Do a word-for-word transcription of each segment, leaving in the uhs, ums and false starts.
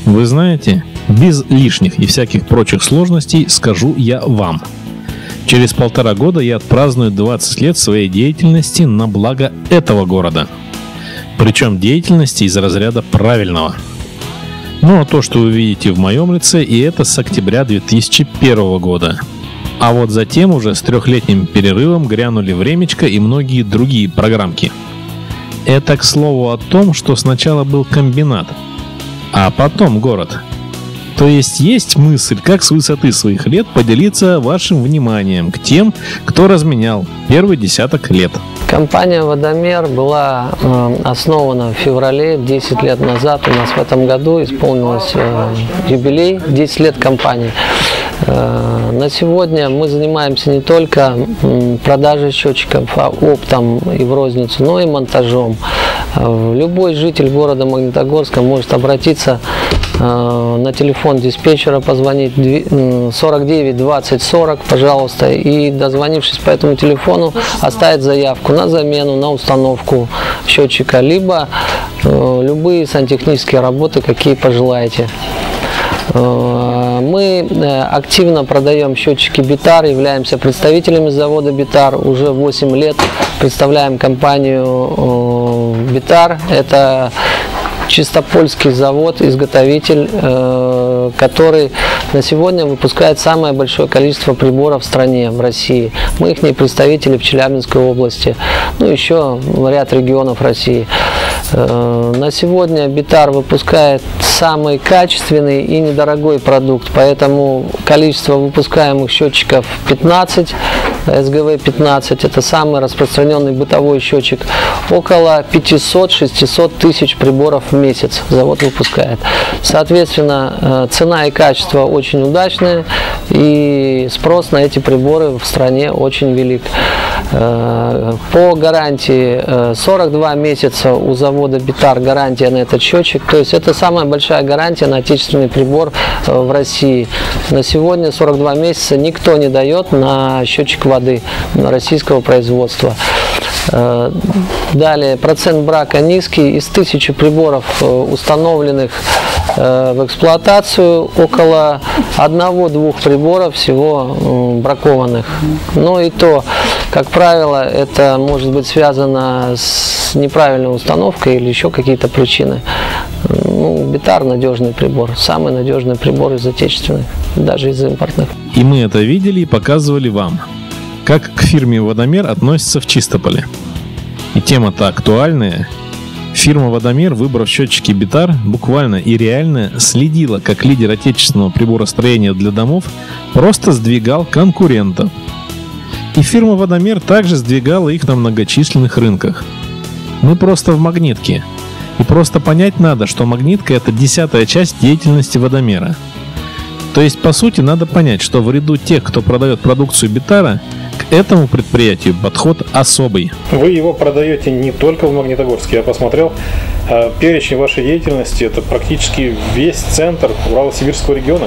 Вы знаете, без лишних и всяких прочих сложностей скажу я вам. Через полтора года я отпраздную двадцать лет своей деятельности на благо этого города. Причем деятельности из разряда правильного. Ну а то, что вы видите в моем лице, и это с октября две тысячи первого года. А вот затем уже с трехлетним перерывом грянули времечко и многие другие программки. Это, к слову, о том, что сначала был комбинат, а потом город. То есть есть мысль, как с высоты своих лет поделиться вашим вниманием к тем, кто разменял первый десяток лет. Компания «Водомер» была э, основана в феврале, десять лет назад. У нас в этом году исполнилось э, юбилей, десять лет компании. Э, на сегодня мы занимаемся не только э, продажей счетчиков, а оптом и в розницу, но и монтажом. Э, любой житель города Магнитогорска может обратиться э, на телефон диспетчера, позвонить сорок девять двадцать сорок, пожалуйста, и, дозвонившись по этому телефону, оставить заявку на замену, на установку счетчика, либо э, любые сантехнические работы, какие пожелаете. Э, мы э, активно продаем счетчики Битар, являемся представителями завода Битар, уже восемь лет представляем компанию э, Битар. Это чистопольский завод, изготовитель, э, который на сегодня выпускает самое большое количество приборов в стране, в России. Мы их представители в Челябинской области, ну еще в ряд регионов России. Э, на сегодня Битар выпускает самый качественный и недорогой продукт, поэтому количество выпускаемых счетчиков пятнадцать, эс гэ вэ пятнадцать, это самый распространенный бытовой счетчик, около пятьсот-шестьсот тысяч приборов в месяц завод выпускает. Соответственно, цена и качество очень удачные, и спрос на эти приборы в стране очень велик. По гарантии сорок два месяца у завода Битар гарантия на этот счетчик, то есть это самая большая гарантия на отечественный прибор в России. На сегодня сорок два месяца никто не дает на счетчик воды российского производства. Далее, процент брака низкий. Из тысячи приборов, установленных в эксплуатацию, около одного-двух приборов всего бракованных. Но и то, как правило, это может быть связано с неправильной установкой или еще какие-то причины. Ну, Битар надежный прибор, самый надежный прибор из отечественных, даже из импортных. И мы это видели и показывали вам, как к фирме «Водомер» относятся в Чистополе. И тема-то актуальная. Фирма «Водомер», выбрав счетчики Битар, буквально и реально следила, как лидер отечественного приборостроения для домов просто сдвигал конкурентов. И фирма «Водомер» также сдвигала их на многочисленных рынках. Мы просто в магнитке. И просто понять надо, что магнитка — это десятая часть деятельности «Водомера». То есть, по сути, надо понять, что в ряду тех, кто продает продукцию Битара, к этому предприятию подход особый. Вы его продаете не только в Магнитогорске. Я посмотрел перечень вашей деятельности. Это практически весь центр Урало-Сибирского региона.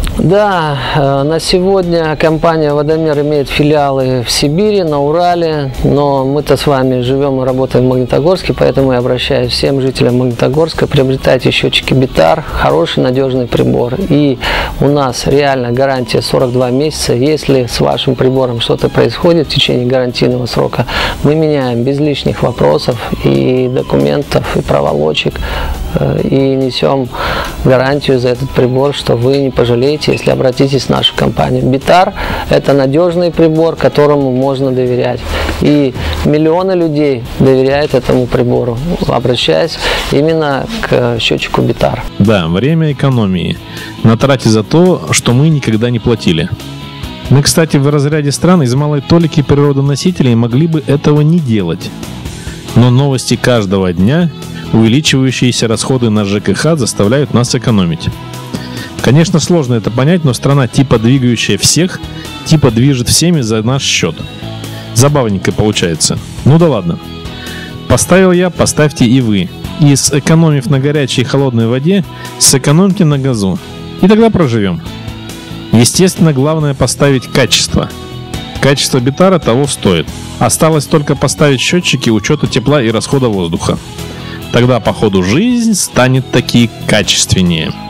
Да, на сегодня компания «Водомер» имеет филиалы в Сибири, на Урале, но мы-то с вами живем и работаем в Магнитогорске, поэтому я обращаюсь всем жителям Магнитогорска: приобретайте счетчики Битар, хороший надежный прибор. И у нас реально гарантия сорок два месяца. Если с вашим прибором что-то происходит в течение гарантийного срока, мы меняем без лишних вопросов и документов, и проволочек, и несем гарантию за этот прибор, что вы не пожалеете, если обратитесь в нашу компанию. Битар — это надежный прибор, которому можно доверять. И миллионы людей доверяют этому прибору, обращаясь именно к счетчику Битар. Да, время экономии. На трате за то, что мы никогда не платили. Мы, кстати, в разряде стран из малой толики природоносителей могли бы этого не делать. Но новости каждого дня, увеличивающиеся расходы на жэ ка ха, заставляют нас экономить. Конечно, сложно это понять, но страна, типа двигающая всех, типа движет всеми за наш счет. Забавненько получается. Ну да ладно. Поставил я, поставьте и вы. И сэкономив на горячей и холодной воде, сэкономьте на газу. И тогда проживем. Естественно, главное поставить качество. Качество Битара того стоит. Осталось только поставить счетчики учета тепла и расхода воздуха. Тогда, по ходу, жизнь станет таки качественнее.